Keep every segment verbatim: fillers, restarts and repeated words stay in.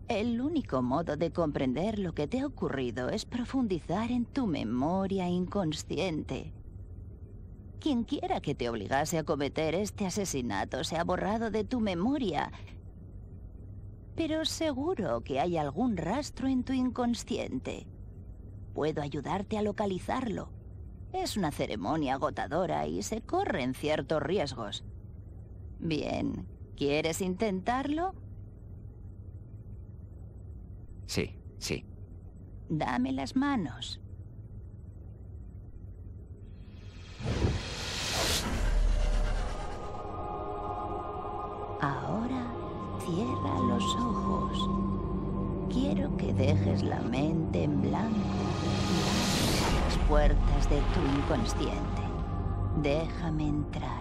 El único modo de comprender lo que te ha ocurrido es profundizar en tu memoria inconsciente. Quien quiera que te obligase a cometer este asesinato se ha borrado de tu memoria. Pero seguro que hay algún rastro en tu inconsciente. Puedo ayudarte a localizarlo. Es una ceremonia agotadora y se corren ciertos riesgos. Bien, ¿quieres intentarlo? Sí, sí. Dame las manos. Ahora cierra los ojos. Quiero que dejes la mente en blanco y abras las puertas de tu inconsciente. Déjame entrar.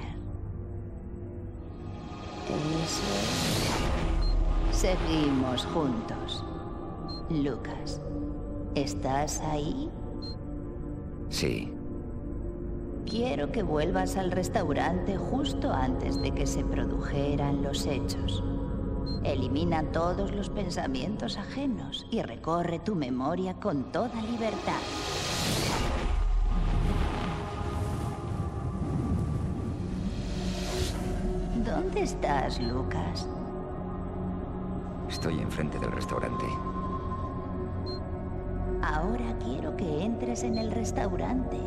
Eso es. Seguimos juntos. Lucas, ¿estás ahí? Sí. Quiero que vuelvas al restaurante justo antes de que se produjeran los hechos. Elimina todos los pensamientos ajenos y recorre tu memoria con toda libertad. ¿Dónde estás, Lucas? Estoy enfrente del restaurante. Ahora quiero que entres en el restaurante.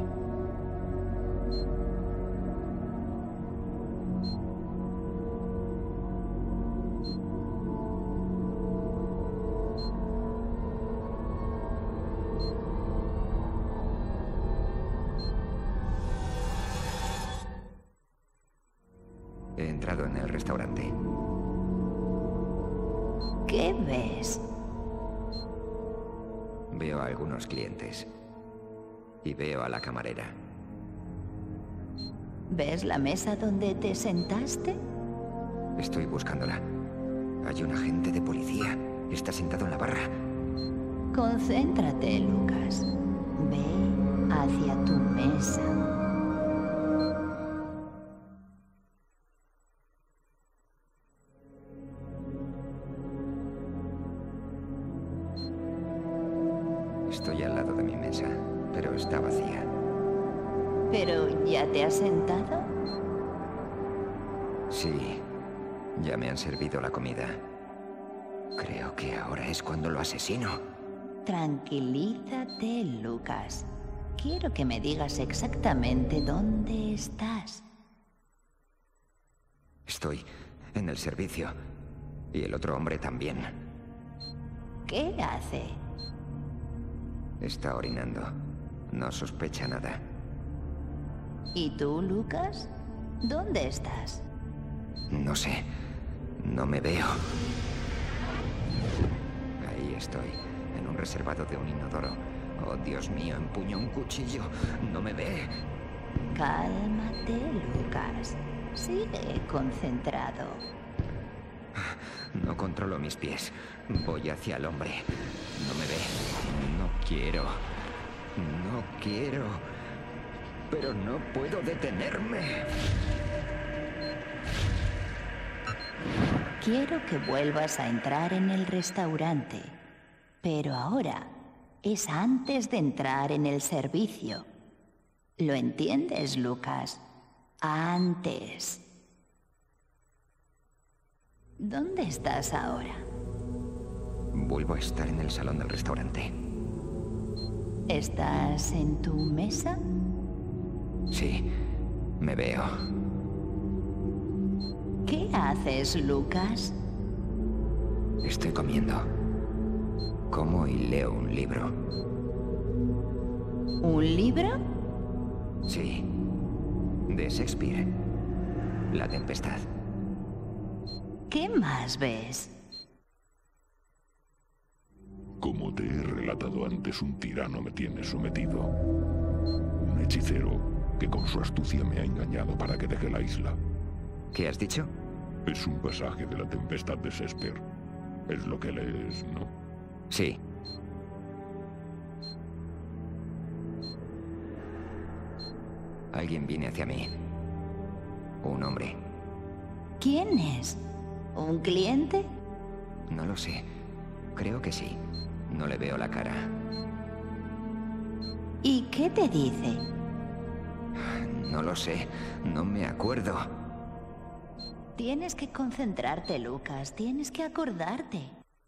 He entrado en el restaurante. ¿Qué ves? Veo a algunos clientes. Y veo a la camarera. ¿Ves la mesa donde te sentaste? Estoy buscándola. Hay un agente de policía. Está sentado en la barra. Concéntrate, Lucas. Ve hacia tu mesa. Estoy al lado de mi mesa, pero está vacía. ¿Pero ya te has sentado? Sí, ya me han servido la comida. Creo que ahora es cuando lo asesino. Tranquilízate, Lucas. Quiero que me digas exactamente dónde estás. Estoy en el servicio. Y el otro hombre también. ¿Qué hace? Está orinando. No sospecha nada. ¿Y tú, Lucas? ¿Dónde estás? No sé. No me veo. Ahí estoy, en un reservado de un inodoro. Oh, Dios mío, empuño un cuchillo. No me ve. Cálmate, Lucas. Sigue concentrado. No controlo mis pies. Voy hacia el hombre. No me ve. No quiero. No quiero. Pero no puedo detenerme. Quiero que vuelvas a entrar en el restaurante. Pero ahora es antes de entrar en el servicio. ¿Lo entiendes, Lucas? Antes. ¿Dónde estás ahora? Vuelvo a estar en el salón del restaurante. ¿Estás en tu mesa? Sí, me veo. ¿Qué haces, Lucas? Estoy comiendo. Como y leo un libro. ¿Un libro? Sí. De Shakespeare. La Tempestad. ¿Qué más ves? Como te he relatado antes, un tirano me tiene sometido. Un hechicero que con su astucia me ha engañado para que deje la isla. ¿Qué has dicho? Es un pasaje de La Tempestad de Shakespeare. Es lo que lees, ¿no? Sí. Alguien viene hacia mí. Un hombre. ¿Quién es? ¿Un cliente? No lo sé. creo que sí. No le veo la cara. ¿Y qué te dice? No lo sé. No me acuerdo. Tienes que concentrarte, Lucas. Tienes que acordarte.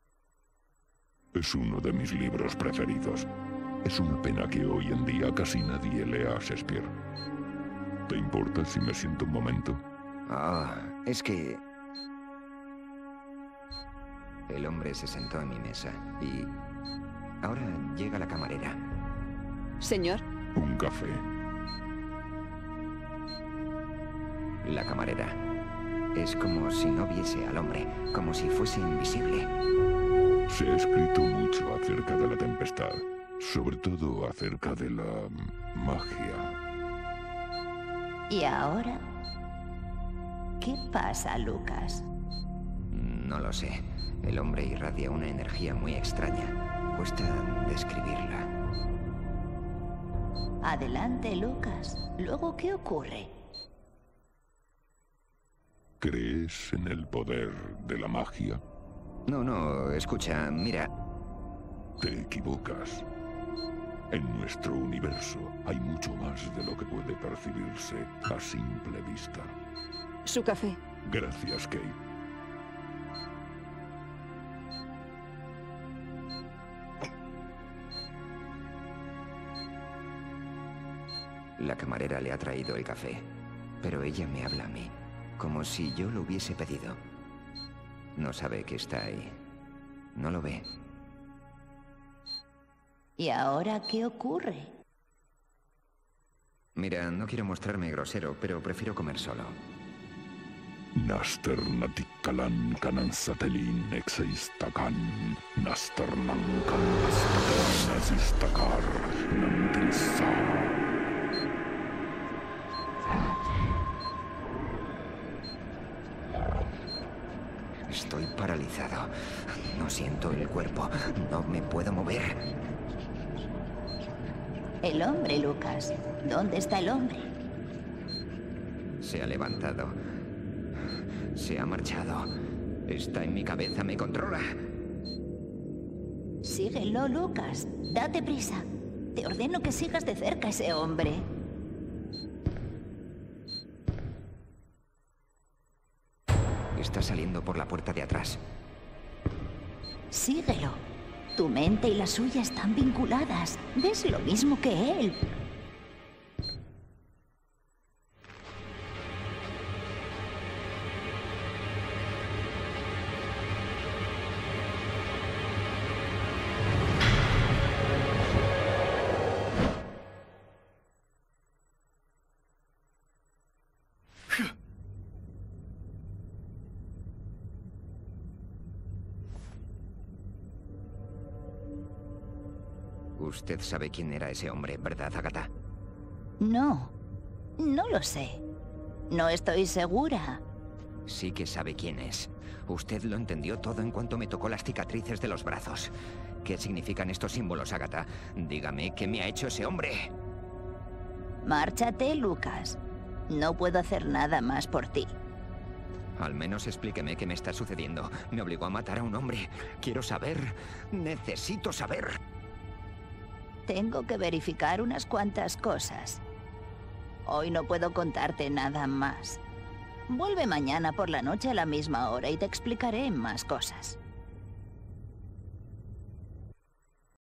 Es uno de mis libros preferidos. Es una pena que hoy en día casi nadie lea a Shakespeare. ¿Te importa si me siento un momento? Ah, es que... El hombre se sentó en mi mesa y... Ahora llega la camarera. Señor. Un café. La camarera. Es como si no viese al hombre, como si fuese invisible. Se ha escrito mucho acerca de la tempestad, sobre todo acerca de la magia. ¿Y ahora? ¿Qué pasa, Lucas? No lo sé. El hombre irradia una energía muy extraña. Cuesta describirla. Adelante, Lucas. ¿Luego qué ocurre? ¿Crees en el poder de la magia? No, no, escucha, mira. Te equivocas. En nuestro universo hay mucho más de lo que puede percibirse a simple vista. Su café. Gracias, Kate. La camarera le ha traído el café, pero ella me habla a mí, como si yo lo hubiese pedido. No sabe que está ahí. No lo ve. ¿Y ahora qué ocurre? Mira, no quiero mostrarme grosero, pero prefiero comer solo. Nasternatikkalan kanansatelin exeistakan. Nasternankan nastakar nantinsa. Estoy paralizado. No siento el cuerpo. No me puedo mover. El hombre, Lucas. ¿Dónde está el hombre? Se ha levantado. Se ha marchado. Está en mi cabeza, me controla. Síguelo, Lucas. Date prisa. Te ordeno que sigas de cerca a ese hombre. Está saliendo por la puerta de atrás. Síguelo. Tu mente y la suya están vinculadas. Ves lo mismo que él. Usted sabe quién era ese hombre, ¿verdad, Agatha? No. No lo sé. No estoy segura. Sí que sabe quién es. Usted lo entendió todo en cuanto me tocó las cicatrices de los brazos. ¿Qué significan estos símbolos, Agatha? Dígame, ¿qué me ha hecho ese hombre? Márchate, Lucas. No puedo hacer nada más por ti. Al menos explíqueme qué me está sucediendo. Me obligó a matar a un hombre. Quiero saber. Necesito saber. Tengo que verificar unas cuantas cosas. Hoy no puedo contarte nada más. Vuelve mañana por la noche a la misma hora y te explicaré más cosas.